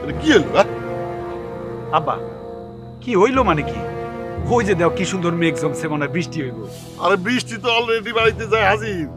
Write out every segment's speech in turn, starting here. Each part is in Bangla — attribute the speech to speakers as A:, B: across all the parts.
A: কি হলো?
B: আব্বা কি হইলো মানে কি? ওই যে দেও কি সুন্দর মেঘ জমছে, মনে হয় বৃষ্টি হইব।
A: আরে বৃষ্টি তো অলরেডি বাড়িতে যায় হাজির।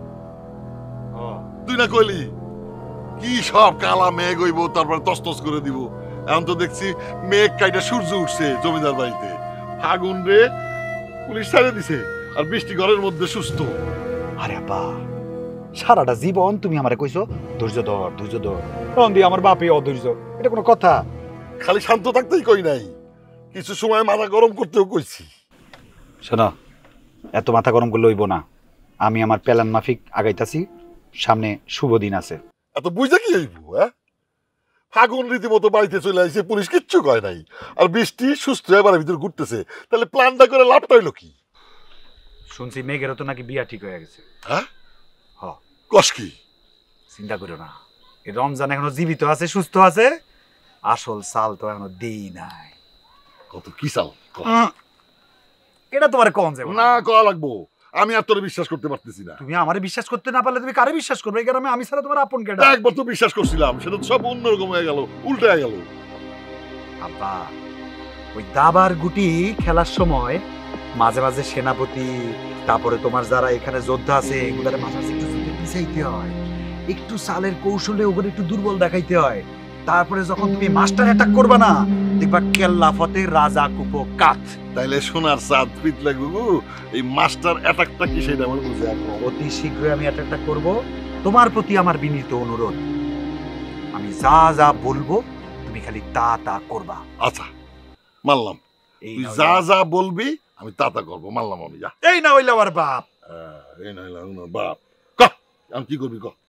A: তুই না কইলি কি সব কালা মেঘ হইব, তারপর তসতস করে দিব। এখন তো দেখছি মেঘ কাইটা সূর্য উঠছে জমিদার বাড়িতে। ফাগুন রে পুলিশ ছাড়ে দিছে, আর বৃষ্টি ঘরের মধ্যে সুস্থ।
B: আরে আব্বা, সারাটা জীবন তুমি আমারে কইছো ধৈর্য ধর ধৈর্য ধর, তখন দিয়ে আমার বাপে অধৈর্য, এটা কোনো কথা?
A: খালি শান্ত থাকতেই কই নাই, কিছু সময় মাথা গরম করতেও কইছি।
B: শোনো, এত মাথা গরম করলে হইব না। আমি আমার প্ল্যান মাফিক আগাইতাছি, সামনে শুভ দিন আছে।
A: এত বুঝা কি হইব? ফাগুন রীতিমতো বাড়িতে চলে আসছে, পুলিশ কিচ্ছু কয় নাই, আর বৃষ্টি সুস্থ হয়ে বাড়ির ভিতরে ঘুরতেছে। তাহলে প্ল্যানটা করে লাভটা হইলো কি?
B: শুনছি মেঘেরও তো নাকি বিয়া ঠিক হয়ে গেছে।
A: হ্যাঁ,
B: হ,
A: কস কি?
B: চিন্তা করো না, এই রমজান এখনো জীবিত আছে, সুস্থ আছে। আসল সাল তো এখনো দেই নাই।
A: কত কি চাল
B: এটা তোমার কম যাবে
A: না কয়া লাগবো, আমি আর তোর বিশ্বাস করতে পারতেছি না।
B: তুমি আমারে বিশ্বাস করতে না পারলে তুমি কারে বিশ্বাস করবে? এই গ্রামে আমি ছাড়া তোমার আপন কেডা?
A: একবার তো বিশ্বাস করছিলাম, সেটা তো সব অন্যরকম হয়ে গেল, উল্টে হয়ে গেল।
B: আব্বা, ওই দাবার গুটি খেলার সময় মাঝে মাঝে সেনাপতি, তারপরে তোমার যারা এখানে যোদ্ধা আছে এগুলার মাঝে মাঝে একটু যুদ্ধে পিছাইতে হয়, একটু সালের কৌশলে ওগুলো একটু দুর্বল দেখাইতে হয়। তারপরে যখন তুমি মাস্টার অ্যাটাক করবা না, দেখবা কেল্লা ফতে রাজা কুপো কাত।
A: তাইলে সোনার চাঁদ পিতলে গুগু, এই মাস্টার অ্যাটাকটা কি সেটা আমার বুঝে এখন।
B: অতি শীঘ্রই আমি অ্যাটাকটা করব। তোমার প্রতি আমার বিনীত অনুরোধ, আমি যা যা বলবো তুমি খালি তা তা করবা।
A: আচ্ছা মানলাম,
B: এই
A: তুই
B: নাও
A: যা
B: যা।
A: যা বলবি আমি তা তা করবো, মানলাম আমি। যা
B: এই না হইলে আমার বাপ।
A: এই নইলাম বাপ, ক আমি কি করবি ক।